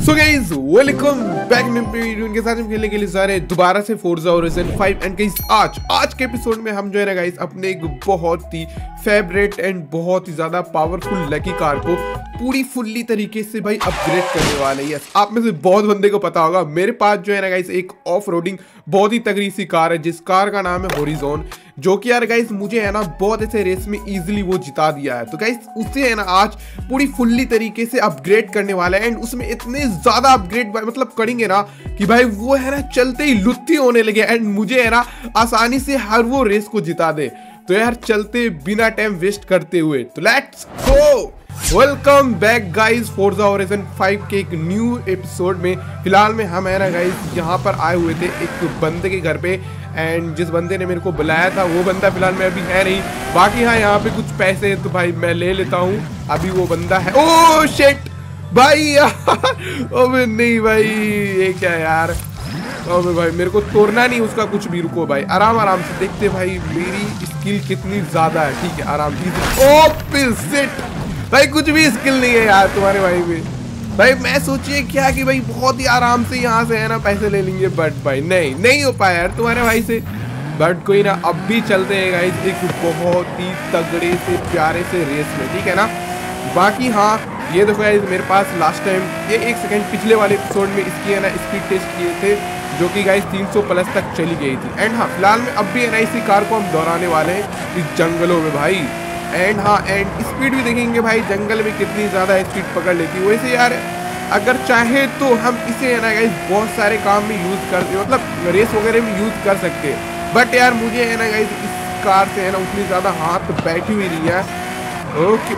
सो guys welcome back video के साथ हम खेलने के लिए सारे दोबारा से फोर्जा होराइजन 5 एंड गाइस आज के एपिसोड में हम जो है ना गाइस अपने एक बहुत ही फेवरेट एंड बहुत ही ज्यादा पावरफुल लकी कार को पूरी फुल्ली तरीके से भाई अपग्रेड करने वाले हैं। यस, आप में से बहुत बंदे को पता होगा मेरे पास जो है ना गाइस एक ऑफ रोडिंग बहुत ही तगड़ी सी कार है जिस कार का नाम है होराइजन, जो कि यार गाइस मुझे है ना बहुत ऐसे रेस में इजीली वो जिता दिया है। तो गाइस उससे है ना आज पूरी फुल्ली तरीके से अपग्रेड करने वाला है एंड उसमें इतने ज्यादा अपग्रेड मतलब करेंगे ना कि भाई वो है ना चलते ही लुत्ती होने लगे एंड मुझे है ना आसानी से हर वो रेस को जिता दे। तो यार चलते बिना टाइम वेस्ट करते हुए तो let's go. Welcome back guys Forza Horizon 5 के एक न्यू एपिसोड में। फिलहाल में हम है ना गाइस यहाँ पर आए हुए थे एक बंदे के घर पे एंड जिस बंदे ने मेरे को बुलाया था वो बंदा फिलहाल में अभी है नहीं। बाकी हाँ यहाँ पे कुछ पैसे तो भाई मैं ले लेता हूँ, अभी वो बंदा है। ओह शिट भाई यार, अबे नहीं भाई ये क्या यार, अबे भाई मेरे को तोड़ना नहीं उसका कुछ भी। रुको भाई आराम आराम से देखते भाई मेरी स्किल कितनी ज्यादा है। ठीक है आराम से। ओह शिट भाई कुछ भी स्किल नहीं है यार तुम्हारे भाई में। भाई मैं सोचिए क्या कि भाई बहुत ही आराम से यहाँ से है ना पैसे ले लेंगे, बट भाई नहीं हो पाया यार तुम्हारे भाई से। बट कोई ना, अब भी चलते हैं गाइस एक बहुत ही तगड़े से प्यारे से रेस में, ठीक है ना। बाकी हाँ ये देखो गाइस मेरे पास लास्ट टाइम ये 1 सेकंड पिछले वाले एपिसोड में इसकी है ना स्पीड टेस्ट किए थे जो कि गाइस 300 प्लस तक चली गई थी। एंड हाँ फिलहाल में अब भी है ना इसी कार को हम दोहराने वाले हैं इस जंगलों में भाई। एंड हाँ एंड स्पीड भी देखेंगे भाई जंगल में कितनी ज़्यादा स्पीड पकड़ लेती है। वैसे यार अगर चाहे तो हम इसे है ना गाइस बहुत सारे काम में यूज़ कर मतलब रेस वगैरह में यूज़ कर सकते हैं। बट यार मुझे है ना गाइस इस कार से है ना उतनी ज़्यादा हाथ बैठी हुई नहीं है। ओके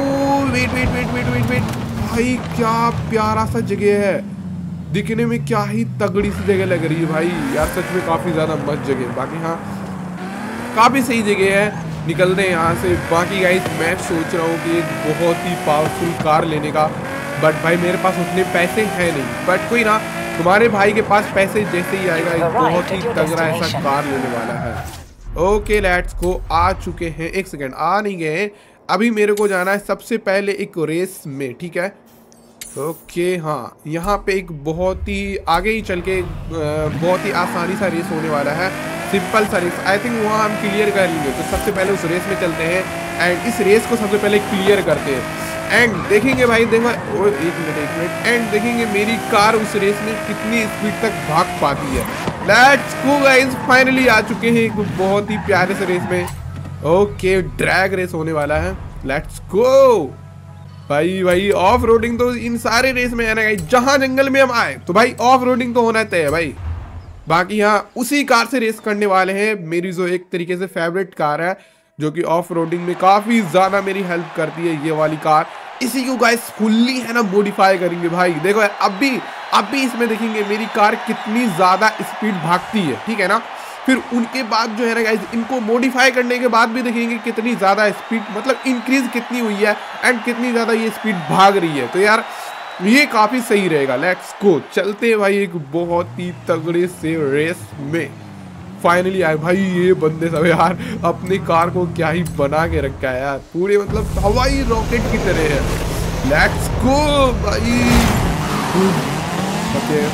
ओ वेट भाई क्या प्यारा सा जगह है, दिखने में क्या ही तगड़ी सी जगह लग रही है भाई यार, सच में काफ़ी ज़्यादा मस्त जगह है। बाकी हाँ काफ़ी सही जगह है, निकलते हैं यहाँ से। बाकी गाइस मैं सोच रहा हूँ कि एक बहुत ही पावरफुल कार लेने का, बट भाई मेरे पास उतने पैसे हैं नहीं। बट कोई ना, तुम्हारे भाई के पास पैसे जैसे ही आएगा एक बहुत ही तगड़ा ऐसा कार लेने वाला है। ओके लेट्स गो, आ चुके हैं। 1 सेकेंड आ नहीं गए, अभी मेरे को जाना है सबसे पहले एक रेस में, ठीक है। ओके हाँ यहाँ पे एक बहुत ही आगे ही चल के बहुत ही आसानी सा रेस होने वाला है, सिंपल सा रेस। आई थिंक वहाँ हम क्लियर कर लेंगे। तो सबसे पहले उस रेस में चलते हैं एंड इस रेस को सबसे पहले क्लियर करते हैं एंड देखेंगे भाई देखो एक मिनट एंड देखेंगे मेरी कार उस रेस में कितनी स्पीड तक भाग पाती है। लेट्स गो गाइस, फाइनली आ चुके हैं एक बहुत ही प्यारे से रेस में। ओके ड्रैग रेस होने वाला है, लेट्स गो भाई ऑफ रोडिंग तो इन सारे रेस में है ना गाइस, जहां जंगल में हम आए तो भाई ऑफ रोडिंग तो होना तय है भाई। बाकी यहाँ उसी कार से रेस करने वाले हैं, मेरी जो एक तरीके से फेवरेट कार है जो कि ऑफ रोडिंग में काफ़ी ज़्यादा मेरी हेल्प करती है ये वाली कार। इसी को गाइस फुल्ली है ना मॉडिफाई करेंगे भाई। देखो अब भी इसमें देखेंगे मेरी कार कितनी ज़्यादा स्पीड भागती है, ठीक है ना। फिर उनके बाद जो है ना गाइस इनको मॉडिफाई करने के बाद भी देखेंगे कितनी ज़्यादा स्पीड मतलब इंक्रीज कितनी हुई है एंड कितनी ज़्यादा ये स्पीड भाग रही है। तो यार ये काफ़ी सही रहेगा। लेट्स गो, चलते हैं भाई एक बहुत ही तगड़े से रेस में। फाइनली आए भाई ये बंदे सब यार, अपनी कार को क्या ही बना के रखा है यार, पूरे मतलब हवाई रॉकेट की तरह है। लेट्स गो भाई। ओके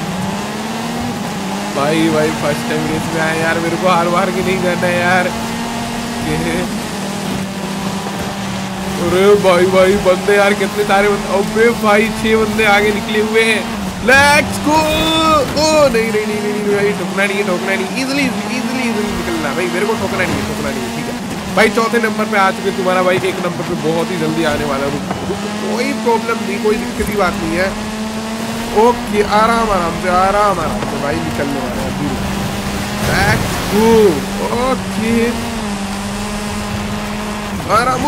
भाई फर्स्ट टाइम रेस में आया यार, मेरे को हार बार की नहीं करना है यार। अरे भाई बंदे यार कितने सारे बंदे, अबे भाई 6 बंदे आगे निकले हुए हैं। Let's go. ओ नहीं भाई ठोकना नहीं, इजीली निकलना भाई, मेरे को ठोकना नहीं है, ठीक है भाई। चौथे नंबर पे आ चुके तुम्हारा भाई 1 नंबर पे बहुत ही जल्दी आने वाला है। कोई प्रॉब्लम नहीं, कोई दिक्कत की बात नहीं है। ओके आराम से भाई निकलने वाला है। Let's go. ओके आराम,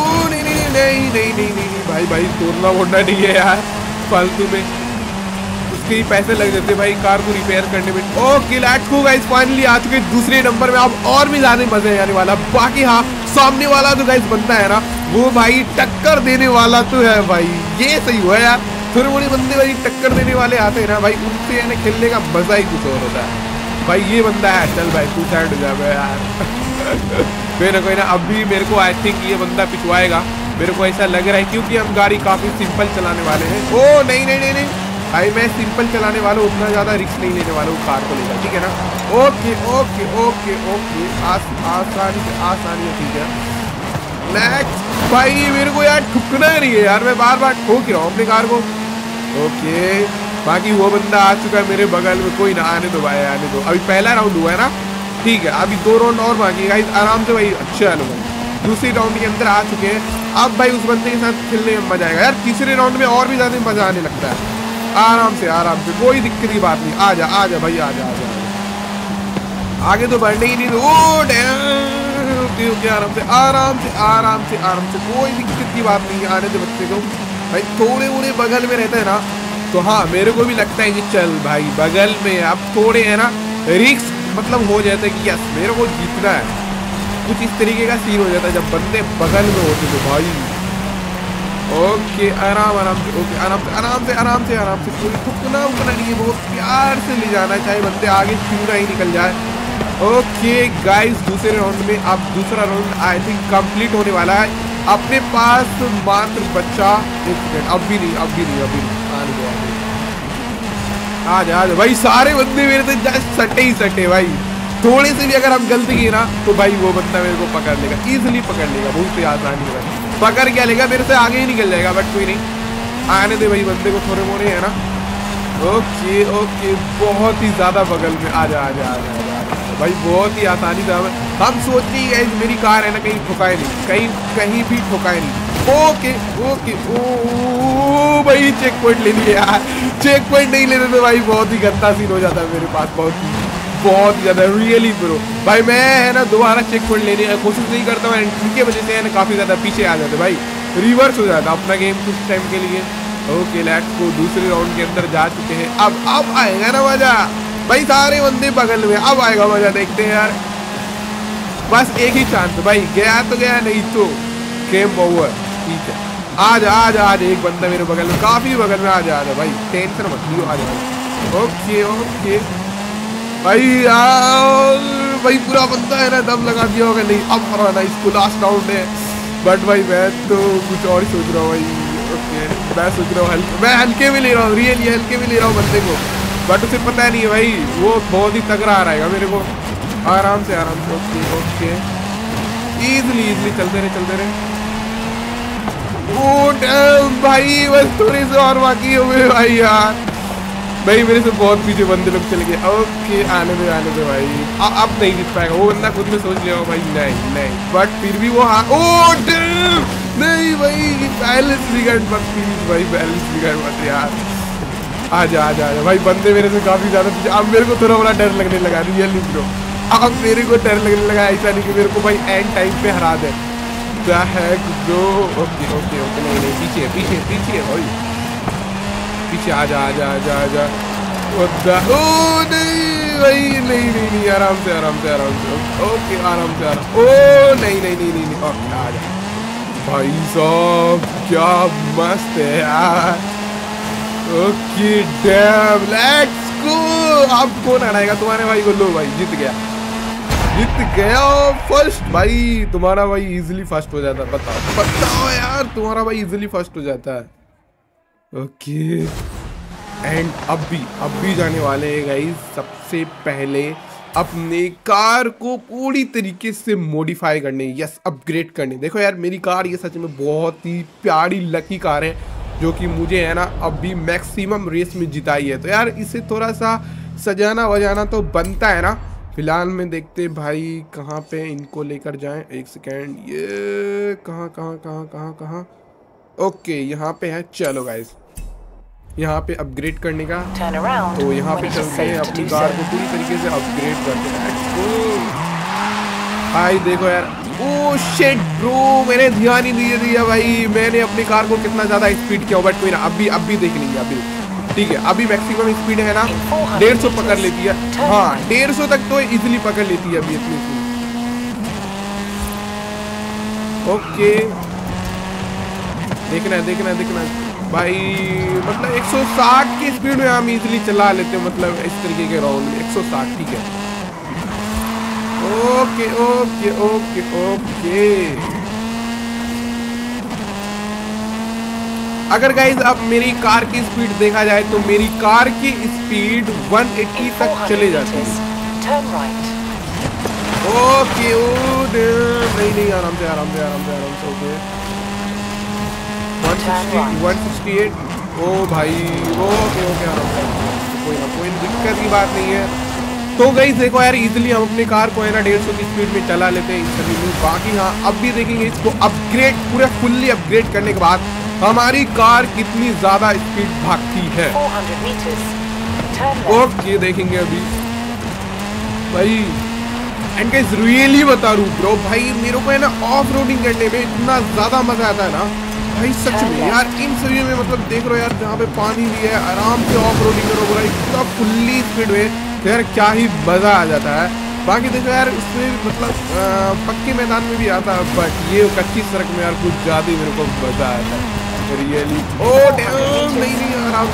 नहीं भाई तोड़ना वोड़ना नहीं है यार फालतू में, उसके ही पैसे लग जाते भाई कार को रिपेयर करने में। Okay let's go guys, finally आ चुके दूसरे नंबर में, अब और भी ज्यादा मजे आने वाला। बाकी हाँ सामने वाला जो गाइस बनता है ना वो भाई टक्कर देने वाला तो है भाई, ये सही हुआ यार। थोड़े मोड़े बंदे भाई टक्कर देने वाले आते हैं ना भाई, उनसे है ना खेलने का मजा ही कुछ और होता है भाई। ये बंदा है, चल भाई तू साइड हो जा यार। कोई ना अभी मेरे को आई थिंक ये बंदा पिछवाएगा, मेरे को ऐसा लग रहा है क्योंकि हम गाड़ी काफी सिंपल चलाने वाले हैं। ओ नहीं भाई मैं सिंपल चलाने वाला हूँ, उतना ज़्यादा रिस्क नहीं लेने वाला हूँ कार को लेकर, ठीक है ना। ओके ओके ओके ओके, आसानी से, ठीक है। नेक्स्ट भाई, मेरे को यार ठुकना नहीं है यार, मैं बार बार ठोक ही रहा हूँ अपनी कार को। ओके, बाकी वो बंदा आ चुका है मेरे बगल में, कोई ना, आने दो भाई आने दो। अभी पहला राउंड हुआ है ना, ठीक है, अभी 2 राउंड और बाकी है आराम से भाई। अच्छा लो भाई, दूसरी राउंड के अंदर आ चुके हैं। अब भाई उस बंदे के साथ खेलने में मजा आएगा यार, तीसरे राउंड में और भी ज्यादा मजा आने लगता है। आराम से कोई दिक्कत की बात नहीं, आजा भाई आजा। आगे तो बढ़ने ही नहीं दो। ओके, आराम से, कोई दिक्कत की बात नहीं है, आने दे बच्चे को भाई। थोड़े उड़े बगल में रहते हैं ना, तो हाँ मेरे को भी लगता है कि चल भाई बगल में अब थोड़े है ना रिस्क मतलब हो जाता है कि यस मेरे को जीतना है, कुछ इस तरीके का सीन हो जाता है जब बंदे बगल में होते तो भाई। ओके, आराम से, ओके, आराम से, कोई ठुकना उकना नहीं है, बहुत प्यार से ले जाना है, चाहे बंदे आगे क्यों ना ही निकल जाए। ओके गाइस, दूसरे राउंड में अब दूसरा राउंड आई थिंक कंप्लीट होने वाला है। अपने पास मात्र बच्चा 1 सेकंड, अभी नहीं आने दो, आजा भाई। सारे बंदे मेरे से जस्ट सटे भाई, थोड़े से भी अगर हम गलती की ना तो भाई वो बंदा मेरे को पकड़ लेगा, इजीली पकड़ लेगा, बहुत ही आसानी है भाई। पकड़ क्या लेगा, मेरे से आगे ही निकल जाएगा, बट कोई नहीं, आने दे भाई बंदे को, थोड़े मोड़े है ना। ओके, बहुत ही ज्यादा बगल में, आजा भाई, बहुत ही आसानी से। हम सोच रही है मेरी कार है ना कहीं ठुकाए नहीं, कहीं भी ठुकाए नहीं। ओके ओ भाई, चेक पॉइंट ले लिया यार, चेक पॉइंट नहीं लेने तो भाई बहुत ही गंदा सीन हो जाता है मेरे पास, बहुत ही ज्यादा रियली ब्रो भाई। मैं है ना दोबारा चेक पॉइंट लेने की कोशिश नहीं करता हूँ, इनके वजह से है ना काफी ज्यादा पीछे आ जाते भाई, रिवर्स हो जाता अपना गेम कुछ टाइम के लिए। ओके लेट्स गो, दूसरे राउंड के अंदर जा चुके हैं। अब आएगा ना मजा भाई, सारे बंदे बगल में, अब आएगा मजा, देखते हैं यार। बस एक ही चांस भाई, गया तो गया, नहीं तो गेम ओवर, ठीक है। आजा, एक बंदा मेरे बगल में, काफी बगल में, आजा भाई, टेंशन मत लियो, आजा। ओके भाई पूरा बंदा है ना दम लगा दिया होगा, नहीं अब हराना इसको, लास्ट राउंड है। बट भाई मैं तो कुछ और सोच रहा हूँ भाई। ओके, मैं सोच रहा हूँ मैं हल्के में ले रहा हूँ, रियली हल्के में ले रहा हूँ बंदे को, बट उसे पता नहीं है भाई वो बहुत ही तगड़ा आ रहेगा मेरे को। आराम से, ओके, इजली चलते रहे। ओ डैम भाई, बस थोड़े से और बाकी हो गए भाई यार, भाई मेरे से बहुत पीछे बंदे लोग चले गए। ओके, आने दो भाई, अब नहीं जीत पाएगा वो बंदा, खुद में सोच लिया भाई, नहीं, बट फिर भी वो, हाँ, ओ डैम, नहीं भाई, बैलेंस बिगड़ मत प्लीज भाई, बैलेंस बिगड़ मत यार। आजा भाई, बंदे मेरे से काफी ज्यादा पीछे, अब मेरे को थोड़ा बड़ा डर लगने लगा, रियली ब्रो, अब मेरे को डर लगने लगा, ऐसा नहीं कि मेरे को भाई एंड टाइम पे हरा दे। ब्रो ओके, नहीं, पीछे भाई, पीछे आजा। ओ नहीं भाई, नहीं, आराम से। ओके, आराम से। ओ नहीं, ओके, आजा भाई साहब, क्या मस्त है यार। Okay damn, let's go. अब कौन हराएगा तुम्हारे भाई को? लो भाई, जीत गया फर्स्ट भाई, तुम्हारा भाई इजीली फर्स्ट हो जाता है। बताओ यार, तुम्हारा भाई इजीली फर्स्ट हो जाता है। ओके, एंड अब भी जाने वाले हैं गाइस सबसे पहले अपने कार को पूरी तरीके से मॉडिफाई करने, यस अपग्रेड करने। देखो यार, मेरी कार ये सच में बहुत ही प्यारी लकी कार है, जो कि मुझे है ना अभी मैक्सिमम रेस में जिताई है। तो यार इसे थोड़ा सा सजाना वजाना तो बनता है ना। फिलहाल में देखते भाई कहाँ पे इनको लेकर जाएं। एक सेकेंड, ये कहाँ। ओके, यहाँ पे है। चलो गाइस, यहाँ पे अपग्रेड करने का, तो यहाँ पे चलते हैं, अपनी कार को पूरी तरीके से अपग्रेड करते हैं। भाई देखो यार, ओ शिट ब्रो, मैंने ध्यान ही नहीं दिया भाई, मैंने अपनी कार को कितना ज्यादा स्पीड किया, बट कोई ना, अभी देख लेंगे अभी, ठीक है। अभी मैक्सिमम स्पीड है ना 150 पकड़ लेती है, हाँ 150 तक तो इजीली पकड़ लेती है अभी इतनी स्पीड। ओके, देखना भाई, मतलब 160 की स्पीड में हम इजीली चला लेते हैं, मतलब इस तरीके के राउंड में 160, ठीक है। ओके, अगर गाइस अब मेरी कार की स्पीड देखा जाए तो मेरी कार की स्पीड 180 तक चले जाती है। ओके नहीं आराम से ओके 168 ओ भाई ओके आराम से कोई दिक्कत की बात नहीं है। तो गाइस देखो यार इजीली हम अपनी कार को है ना 150 की स्पीड में चला लेते हैं इंस्टेंटली में। बाकी हाँ अब भी देखेंगे इसको अपग्रेड पूरा फुल्ली अपग्रेड करने के बाद हमारी कार कितनी ज्यादा स्पीड भागती है। ओके देखेंगे अभी भाई। एंड गाइस रियली बता रहा हूं ब्रो भाई मेरे को है ना ऑफ रोडिंग करने में इतना ज्यादा मजा आता है ना भाई सच में यार। इन सभी में मतलब देख रहे हो यार जहाँ पे पानी भी है आराम से ऑफ रोडिंग करो पूरा इतना फुल्ली स्पीड में यार क्या ही मजा आ जाता है। बाकी देखो यार इसमें मतलब पक्के मैदान में भी आता है बट ये कच्ची सड़क में यार कुछ ज्यादा ही मेरे को मजा आता है रियली। ओ नहीं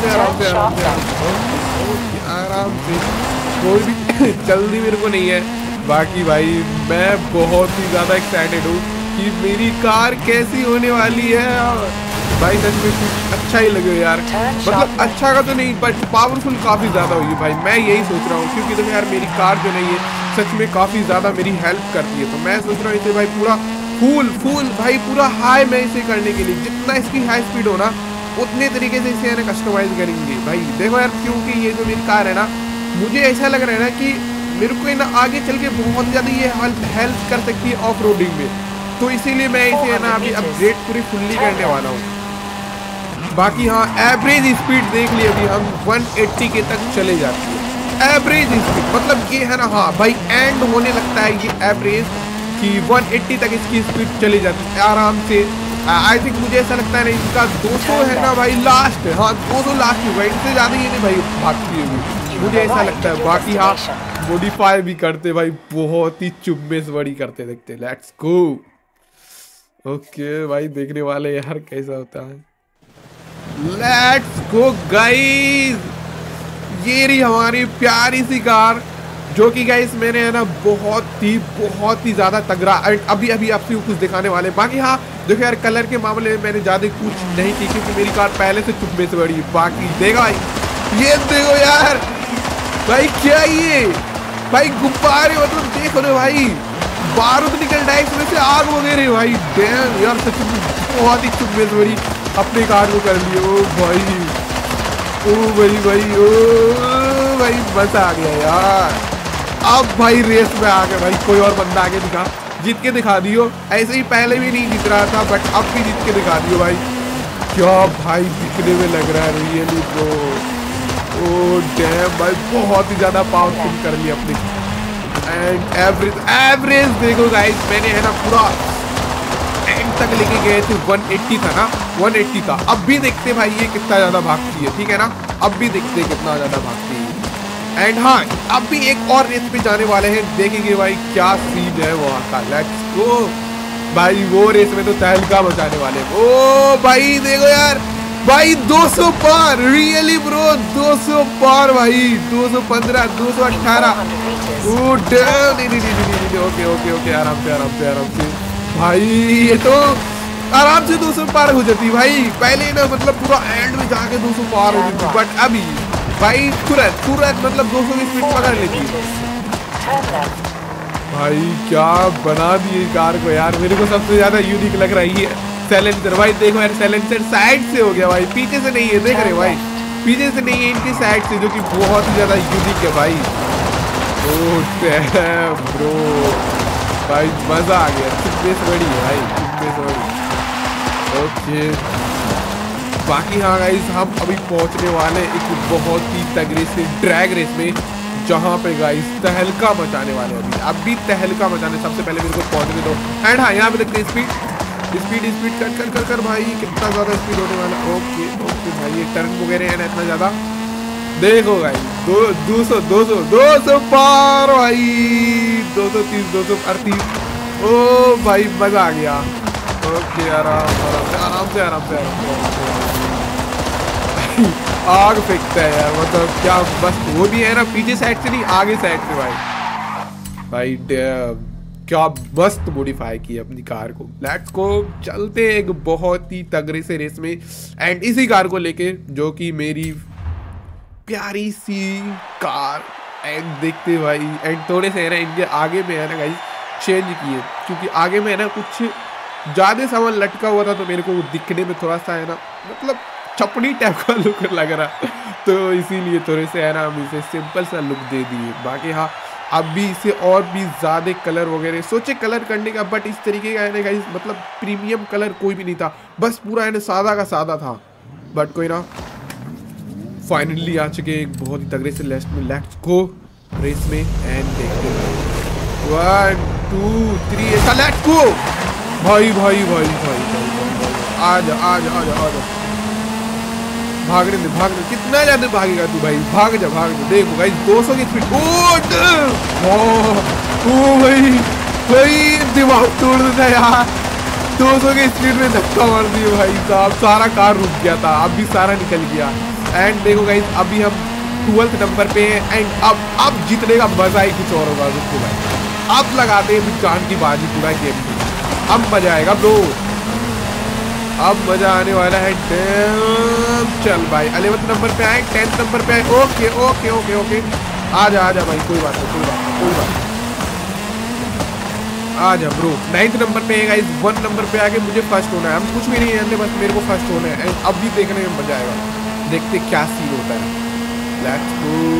आराम से कोई भी जल्दी मेरे को नहीं है। बाकी भाई मैं बहुत ही ज्यादा एक्साइटेड हूँ कि मेरी कार कैसी होने वाली है भाई। सच में कुछ अच्छा ही लगे यार मतलब अच्छा का तो नहीं बट पावरफुल काफी ज्यादा होगी भाई। मैं यही सोच रहा हूँ क्योंकि देखो यार मेरी कार जो नहीं है सच में काफी ज्यादा मेरी हेल्प करती है। तो मैं सोच रहा हूँ इसे भाई पूरा फुल भाई पूरा हाई में इसे करने के लिए जितना इसकी हाई स्पीड हो ना उतने तरीके से इसे ना कस्टमाइज करेंगे भाई। देखो यार क्योंकि ये जो मेरी कार है ना मुझे ऐसा लग रहा है ना कि मेरे को ना आगे चल के बहुत ज्यादा ये हेल्प कर सकती है ऑफ रोडिंग में। तो इसीलिए मैं इसे है ना अभी अपग्रेड पूरी फुल्ली करने वाला हूँ। बाकी हाँ एवरेज स्पीड देख लिया अभी हम 180 के तक चले जाती है एवरेज स्पीड। मतलब ये है ना हाँ भाई एंड होने लगता है ये एवरेज कि 180 तक इसकी स्पीड चली जाती है आराम से। आई थिंक मुझे ऐसा लगता है ना इसका 200 है ना भाई लास्ट। हाँ 200 लास्ट होगा इससे ज्यादा ये नहीं भाई भागती है मुझे ऐसा लगता है। बाकी हाँ मॉडिफाई भी करते भाई बहुत ही चुम्बेस बड़ी करते देखते। लेट्स गो ओके भाई देखने वाले यार कैसा होता है। लेट्स गो गाइस ये रही हमारी प्यारी सी कार जो कि गाइस मैंने है ना बहुत ही ज्यादा तगड़ा अभी आपसे कुछ दिखाने वाले। बाकी हाँ देखो यार कलर के मामले में मैंने ज्यादा कुछ नहीं की क्योंकि मेरी कार पहले से चुम्बे से बड़ी। बाकी देखो भाई ये देखो यार भाई क्या ये भाई गुब्बारे मतलब देखो रे भाई बारूद निकल रहा है इसमें से आग वगैरह भाई। डैम यार सच में बहुत ही चुम्बे से बड़ी अपनी कार को कर लिया। ओ भाई मजा आ गया यार। अब भाई रेस में आ गए भाई कोई और बंदा आगे दिखा जीत के दिखा दियो। ऐसे ही पहले भी नहीं जीत रहा था बट अब भी जीत के दिखा दियो भाई। क्या भाई दिखने में लग रहा है रियली ब्रो। ओ डैम भाई बहुत ही ज्यादा पावरफुल कर लिया अपनी। एंड एवरेज देखो गाइस मैंने है ना पूरा एंड तक लेके गए थे 180 था ना 180 था। अब भी देखते भाई ये कितना ज्यादा भागती है ठीक है ना। अब भी देखते कितना ज्यादा भागती है। एंड हाँ अब भी एक और रेस पे जाने वाले हैं देखेंगे भाई क्या सीन है वहाँ का। लेट्स गो भाई वो रेस में तो तहलका मचाने वाले हैं। ओ भाई देखो यार भाई 200 पार रियली ब्रो 200 पार भाई 215 218 ओके आराम से भाई ये तो आराम से 200 पार हो जाती भाई। पहले ना मतलब पूरा एंड में जाके 200 पार हो जाती बट अभी भाई तुरंत मतलब 200 की स्पीड पकड़ लेती भाई। क्या बना दिए कार को यार। मेरे को सबसे ज्यादा यूनिक लग रही है सैलेंसर भाई। देखो यार सैलेंसर साइड से हो गया भाई पीछे से नहीं है देख रहे भाई पीछे से नहीं है इनकी साइड से जो कि बहुत ही ज्यादा यूनिक है भाई। ओ डैम ब्रो भाई मजा आ गया। चुप्पे से बड़ी है भाई चुप्पे से बड़ी। ओके बाकी हाँ गाइस हम अभी पहुंचने वाले एक बहुत ही तगड़े से ड्रैग रेस में जहाँ पे गाइस तहलका मचाने वाले अभी तहलका मचाने। सबसे पहले मेरे को पहुंचने दो। एंड हाँ यहाँ पे देखते स्पीड कर भाई कितना ज्यादा स्पीड होने वाला। ओके भाई ये टर्न वगैरह है ना इतना ज्यादा। देखो गाइस 200 पार भाई 230 238। ओ भाई मजा आ गया। ओके आराम से आग फेंकता है यार मतलब क्या बस वो भी है ना पीछे साइड से नहीं आगे साइड से भाई। क्या मस्त मॉडिफाई की अपनी कार को। लेट्स को चलते एक बहुत ही तगड़े से रेस में एंड इसी कार को लेके जो कि मेरी प्यारी सी कार एंड देखते भाई एंड थोड़े से है ना इनके आगे में है ना गाइस चेंज किए क्योंकि आगे में है ना कुछ ज़्यादा सामान लटका हुआ था तो मेरे को दिखने में थोड़ा सा है ना मतलब चपड़ी टाइप का लुक लग रहा तो इसीलिए थोड़े से है ना हम इसे सिंपल सा लुक दे दिए। बाकी हाँ अब भी इसे और भी ज़्यादा कलर वगैरह सोचे कलर करने का बट इस तरीके का है ना गाइस मतलब प्रीमियम कलर कोई भी नहीं था, बस पूरा है ना सादा का सादा था। बट कोई ना फाइनली आ चुके एक बहुत ही तगड़े से लेट्स गो रेस में एंड देखते हैं 1 2 3 ऐसा लेट्स गो भाई भाई भाई भाई आजा आजा आजा आजा भागने दे कितना ज्यादा भागेगा तू भाई, भाग जा देखो गाइस 200 की स्पीड ओ भाई भाई दिमाग तोड़ देता यार 200 की स्पीड में धक्का मार दिया भाई साहब, सारा कार रुक गया था अब भी सारा निकल गया। एंड देखो गाइस अभी हम 12th नंबर पे हैं एंड अब जीतने का मजा ही कुछ और होगा दोस्तों भाई, अब लगाते हैं जान की बाजी पूरा गेम में, अब मजा आएगा ब्रो, अब मजा आने वाला है। चल भाई 11th नंबर पे आए 10th नंबर पे आए ओके ओके ओके ओके आजा भाई कोई बात नहीं आजा ब्रो। 9th नंबर पे है गाइस 1 नंबर पे आके मुझे फर्स्ट होना है, हम कुछ भी नहीं जानते बस मेरे को फर्स्ट होना है। अब भी देखने में मजा आएगा, देखते क्या सीन होता है। लेट्स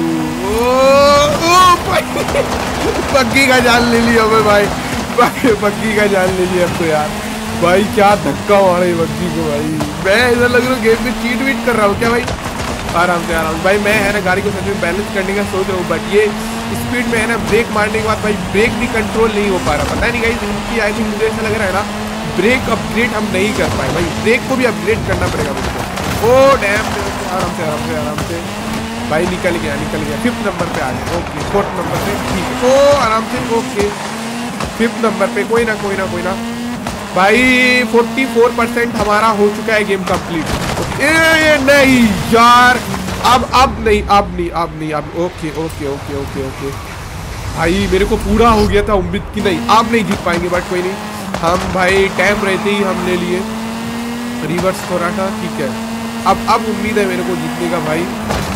गो पक्की का जान ले लिया भाई पक्की का जान ले लिया अब तो यार भाई क्या धक्का मारा बग्गी को भाई, मैं ऐसा लग रहा हूँ गेम में चीट वीट कर रहा हूँ क्या भाई। आराम से भाई मैं है ना गाड़ी को सच में बैलेंस करने का सोच रहा हूँ बट ये स्पीड में है ना ब्रेक मारने के बाद भाई ब्रेक भी कंट्रोल नहीं हो पा रहा, पता नहीं गाइस इनकी आई थिंक मुझे ऐसा लग रहा है ना ब्रेक अपग्रेड हम नहीं कर पाए भाई, ब्रेक को भी अपग्रेड करना पड़ेगा मुझको। ओ डैम आराम से भाई निकल गया 5th नंबर पे आ गया ओके 4th नंबर पे ठीक है ओ आराम से ओके 5th नंबर पे कोई ना भाई 44% हमारा हो चुका है गेम कंप्लीट। नहीं यार अब नहीं ओके भाई मेरे को पूरा हो गया था उम्मीद की नहीं अब नहीं जीत पाएंगे बट कोई नहीं, हम भाई टाइम रहते ही हम ले लिए रिवर्स हो रहा था ठीक है। अब उम्मीद है मेरे को जीतने का भाई।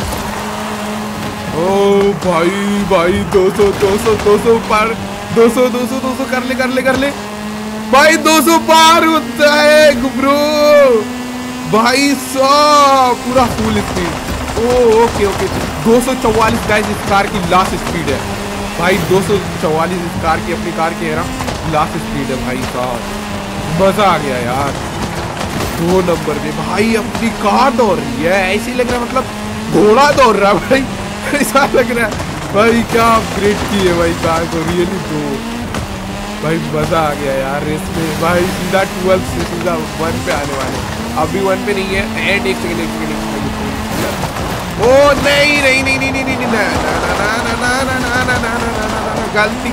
ओ भाई 200 पार 200 कर ले भाई 200 पार होता है ब्रो भाई साहब पूरा फुल स्पीड ओके 244 गाइस इस कार की लास्ट स्पीड है भाई 244 इस कार की अपनी कार की है ना लास्ट स्पीड है भाई साहब, मजा आ गया यार। 2 नंबर पे भाई अपनी कार दौड़ रही है, ऐसे लग रहा है मतलब घोड़ा दौड़ रहा है भाई ऐसा लग रहा है भाई क्या अपग्रेड की है भाई कार को रियली तो भाई मजा आ गया यार रेस में भाई सीधा 12 से सीधा 1 पे आने वाले, अभी 1 पे नहीं है एंड एक सेकंड ओ नहीं गलती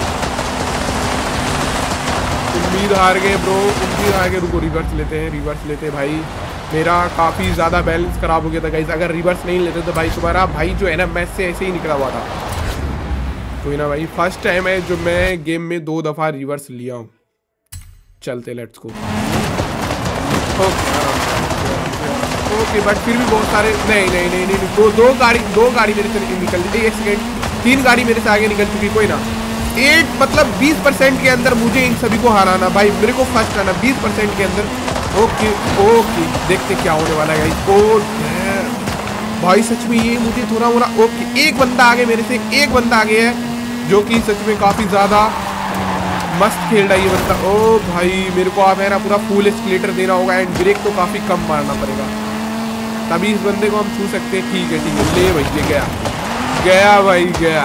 उम्मीद हार गए ब्रो उम्मीद हार गए। रुको रिवर्स लेते हैं भाई, मेरा काफ़ी ज़्यादा बैलेंस खराब हो गया था गाइस, अगर रिवर्स नहीं लेते तो भाई तुम्हारा भाई जो है ना मैच से ऐसे ही निकला हुआ था। कोई ना भाई फर्स्ट टाइम है जो मैं गेम में 2 दफ़ा रिवर्स लिया हूँ। चलते लेट्स गो ओके बट फिर भी बहुत सारे नहीं दो गाड़ी मेरे से निकल गई, एक सेकेंड 3 गाड़ी मेरे से आगे निकल चुकी। कोई ना 8 मतलब 20% के अंदर मुझे इन सभी को हराना भाई, मेरे को फर्स्ट आना 20% के अंदर। ओके देखते क्या होने वाला है भाई सच में ये मुझे थोड़ा मोड़ा ओके एक बंदा आगे मेरे से एक बंदा आगे है जो कि सच में काफ़ी ज़्यादा मस्त खेल रहा है ये बंदा। ओ भाई मेरे को आप है ना पूरा फुल एस्केलेटर देना होगा एंड ब्रेक तो काफ़ी कम मारना पड़ेगा तभी इस बंदे को हम छू सकते हैं। ठीक है ले भैया गया भाई गया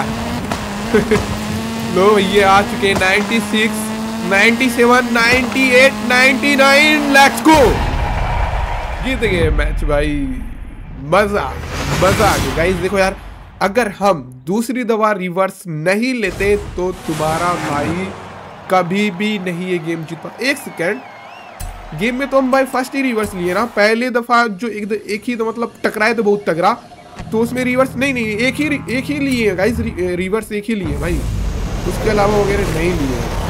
लो भैया आ चुके 96 97 98 99 लेट्स गो जीत गए मैच भाई, मजा आ गया गाइस। देखो यार अगर हम दूसरी दफा रिवर्स नहीं लेते तो तुम्हारा भाई कभी भी नहीं ये गेम जीत पाता। एक सेकेंड गेम में तो हम भाई फर्स्ट ही रिवर्स लिए ना, पहले दफा जो एक ही तो मतलब टकराए तो बहुत तगड़ा, तो उसमें रिवर्स नहीं एक ही लिए गाइस, रिवर्स एक ही लिए भाई, उसके अलावा वगैरह नहीं लिए।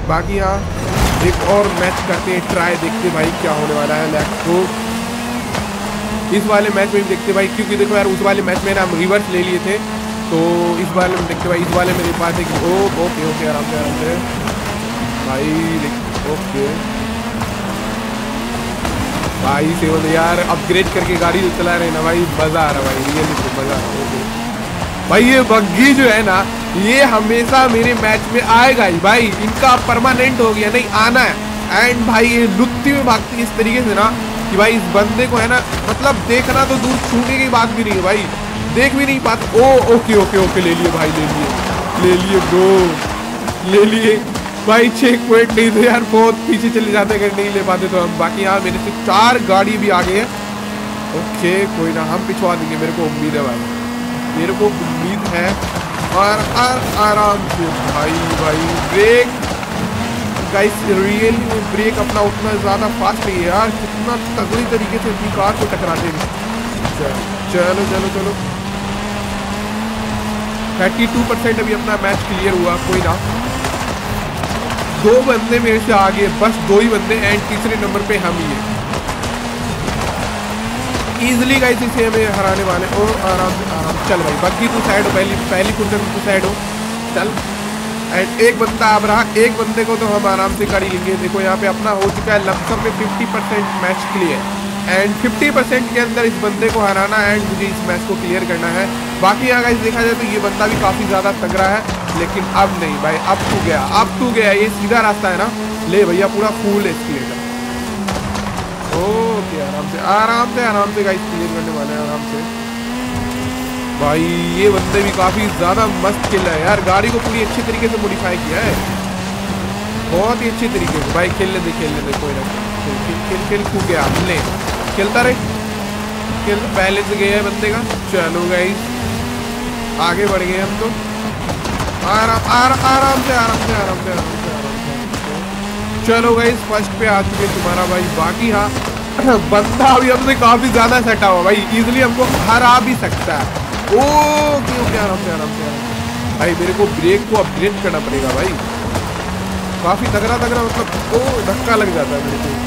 बाकी यहाँ एक और मैच करते हैं, ट्राई देखते भाई क्या होने वाला है। Let's go. इस वाले मैच में भी देखते भाई, क्योंकि देखो यार उस वाले मैच में ना हम रिवर्स ले लिए थे, तो इस वाले में देखते भाई। इस वाले मेरे पास एक ओके ओके आराम से भाई। ओके भाई सेवन यार अपग्रेड करके गाड़ी चला रहे हैं ना भाई, मजा आ रहा है भाई, ये मजा आ रहा है भाई। ये बग्गी जो है ना, ये हमेशा मेरे मैच में आएगा ही भाई, इनका परमानेंट हो गया, नहीं आना है। एंड भाई ये लुत्ती में भागती है इस तरीके से ना कि भाई इस बंदे को है ना, मतलब देखना तो दूर, छूने की बात भी नहीं है भाई, देख भी नहीं पाते। ओके ओके ओके ले लिए भाई, ले लिए दो, ले लिए भाई। चेक पॉइंट नहीं तो यार बहुत पीछे चले जाते अगर नहीं ले पाते तो हम। बाकी यहाँ मेरे से 4 गाड़ी भी आ गई है। ओके कोई ना, हम पिछवा देंगे, मेरे को उम्मीद है भाई, मेरे को उम्मीद है। और आराम से भाई ब्रेक गाइस, रियली में ब्रेक अपना उतना ज़्यादा फास्ट नहीं है यार, कितना तगड़ी तरीके से अपनी कार को टकराते हैं। चलो 32% अभी अपना मैच क्लियर हुआ। कोई ना, 2 बंदे मेरे से आगे, बस 2 ही बंदे, एंड तीसरे नंबर पे हम ही हैं। इजिली गाइस इसे हमें हराने वाले। और आराम चल भाई, बाकी तू साइड हो, पहली फुर्सत तू साइड हो, चल। एंड एक बंदा अब रहा, एक बंदे को तो हम आराम से कर ही लेंगे। देखो यहाँ पे अपना हो चुका है लमसम में 50% मैच क्लियर, एंड 50% के अंदर इस बंदे को हराना है, एंड मुझे इस मैच को क्लियर करना है। बाकी यहाँ गाइस देखा जाए तो ये बंदा भी काफ़ी ज़्यादा तगड़ा है, लेकिन अब नहीं भाई, अब तू गया, ये सीधा रास्ता है ना, ले भैया पूरा फुल एस्केलेटर। ओके आराम से गाइस क्लियर करने वाले हैं आराम से भाई। ये बंदे भी काफ़ी ज़्यादा मस्त खेल रहा है यार, गाड़ी को पूरी अच्छी तरीके से मॉडिफाई किया है, बहुत ही अच्छी तरीके से भाई। खेलने दे कोई ना, खेल कूद गया, ले खेलता रहे, पहले से गया है बंदे का। चलो गाइस आगे बढ़ गए हम तो, आराम से। चलो गाइस फर्स्ट पे आ चुके तुम्हारा भाई। बाकी हाँ बंदा अभी हमसे काफ़ी ज़्यादा सटा हुआ भाई, इजीली हमको हरा भी सकता है। ओके आराम से भाई, मेरे को ब्रेक को अपग्रेड करना पड़ेगा भाई, काफ़ी तगड़ा मतलब धक्का लग जाता है मेरे को।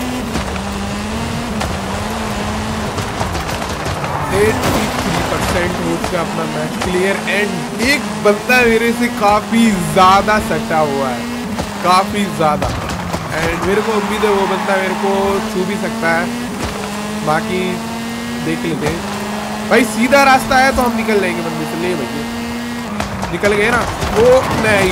83% हो चुका अपना मैच क्लियर, एंड एक बंदा मेरे से काफ़ी ज़्यादा सटा हुआ है, काफ़ी ज़्यादा, एंड मेरे को उम्मीद है वो बंदा मेरे को छू भी सकता है। बाकी देख लेते हैं भाई, सीधा रास्ता है तो हम निकल जाएंगे बंदे से। ले भैया निकल गए ना, वो नहीं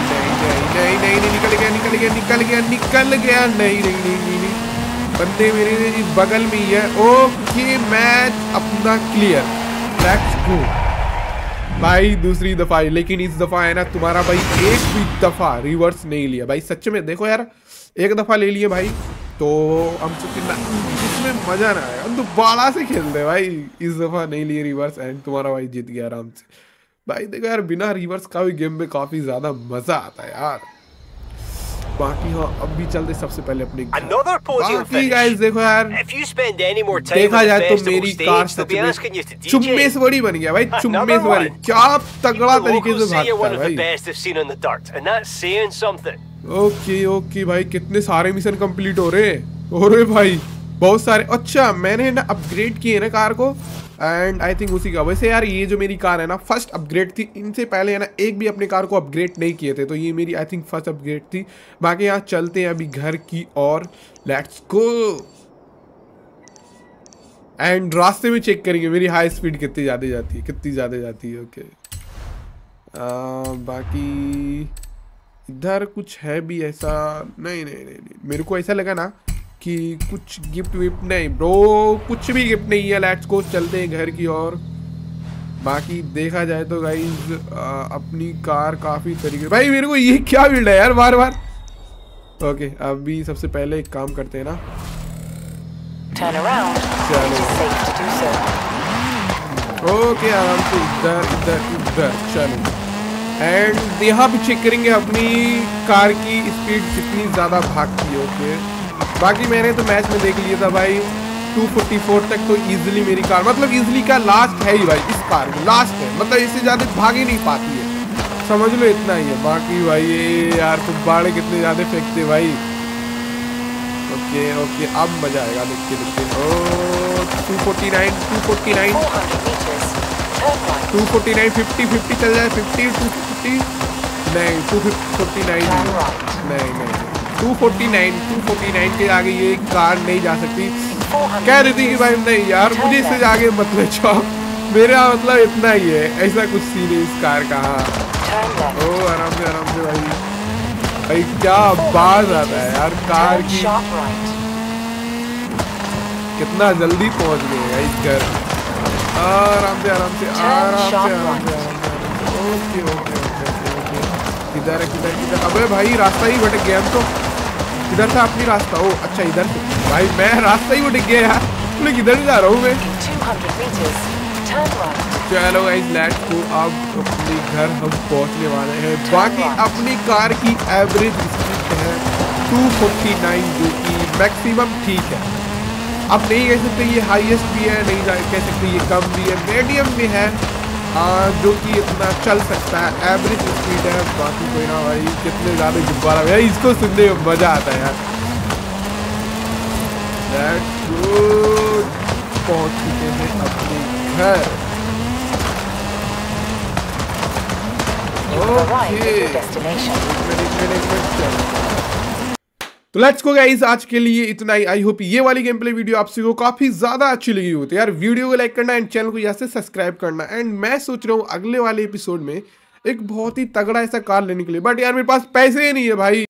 निकल गया नहीं, बंदे मेरे बगल में ही है। ओके मैच अपना क्लियर, लेट्स गो भाई। दूसरी दफा, लेकिन इस दफा है ना तुम्हारा भाई एक भी दफा रिवर्स नहीं लिया भाई, सच में। देखो यार एक दफा ले लिए भाई तो हम इसमें मजा ना आया, हम दोबारा से खेलते भाई। इस दफा नहीं लिए रिवर्स, एंड तुम्हारा भाई जीत गया आराम से भाई। देखो यार बिना रिवर्स का भी गेम में काफी ज्यादा मजा आता है यार। बाकी हाँ अब भी चलते सबसे पहले अपने बाकी गाइस। देखो यार देखा जाए तो मेरी कार सच में चुम्मेश्वरी बन गया भाई, चुम्मेश्वरी। क्या तगड़ा तरीके से भागता है भाई। ओके भाई, कितने सारे मिशन कंप्लीट हो रहे हैं। अरे भाई बहुत सारे। अच्छा मैंने ना अपग्रेड किए ना कार को, एंड आई थिंक उसी का। वैसे यार ये जो मेरी कार है ना फर्स्ट अपग्रेड थी, इनसे पहले है ना एक भी अपने कार को अपग्रेड नहीं किए थे, तो ये मेरी आई थिंक फर्स्ट अपग्रेड थी। बाकी यहाँ चलते हैं अभी घर की और, लेट्स गो। एंड रास्ते में चेक करेंगे मेरी हाई स्पीड कितनी ज़्यादा जाती है। ओके बाकी इधर कुछ है भी ऐसा? नहीं, मेरे को ऐसा लगा ना कि कुछ गिफ्ट विफ्ट नहीं ब्रो, कुछ भी गिफ्ट नहीं है। लेट्स गो चलते हैं घर की ओर। बाकी देखा जाए तो गाइज अपनी कार काफ़ी तरीके, भाई मेरे को ये क्या बिल्ड है यार बार। ओके अभी सबसे पहले एक काम करते हैं ना, ओके आराम से इधर चलो। एंड यहाँ पे चेक करेंगे अपनी कार की स्पीड कितनी ज़्यादा भागती है। ओके बाकी मैंने तो मैच में देख लिया था भाई 244 तक तो इजीली मेरी कार, मतलब इजीली का लास्ट है ही भाई, इस कार में लास्ट है, मतलब इससे ज़्यादा भाग ही नहीं पाती है। समझ लो इतना ही है। बाकी भाई ये यार गुब्बारे कितने ज्यादा फेंकते भाई। ओके ओके, अब मजा आएगा देख के। ओ 249 249 249 50 50 चल जाए। 50 250 नहीं 249 नहीं 249 के आगे ये कार नहीं जा सकती। कह रही थी कि भाई नहीं यार मुझे इससे आगे मत ले जाओ, मेरा मतलब इतना ही है। ऐसा कुछ सीन है इस कार का। ओ आराम से भाई क्या आवाज आता है यार कार की। कितना जल्दी पहुंच गए इस घर। आराम से ओके। किधर है? अबे भाई रास्ता ही भटक गया हम तो। इधर था अपनी रास्ता। ओ अच्छा इधर से भाई मैं रास्ता ही भटक गया यार। मैं किधर जा रहा हूँ मैं। चलो गाइस लेट्स गो। अब अपने घर हम पहुंचने वाले हैं। बाकी अपनी कार की एवरेज स्पीड है 249 जो कि मैक्सिमम ठीक है। अब नहीं कह सकते ये हाईएस्ट भी है, नहीं कह सकते ये कम भी है, मीडियम में है जो कि इतना चल सकता है। एवरेज स्पीड है। बाकी कोई ना भाई कितने ज़्यादा गुब्बारा भाई इसको सुनने में मज़ा आता है यार। Let's go. पहुंच चुके हैं अपने घर। तो लेट्स गो गाइस, आज के लिए इतना ही। आई होप ये वाली गेम प्ले वीडियो आप सभी को काफी ज्यादा अच्छी लगी हो। तो यार वीडियो को लाइक करना एंड चैनल को यहाँ से सब्सक्राइब करना। एंड मैं सोच रहा हूँ अगले वाले एपिसोड में एक बहुत ही तगड़ा ऐसा कार लेने के लिए, बट यार मेरे पास पैसे ही नहीं है भाई।